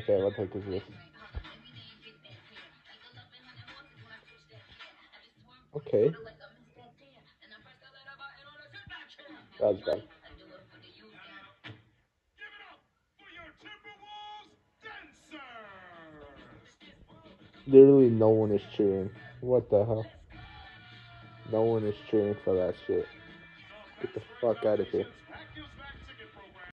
Okay, what the heck is this? Okay. That's bad. Literally no one is cheering. What the hell? No one is cheering for that shit. Get the fuck out of here.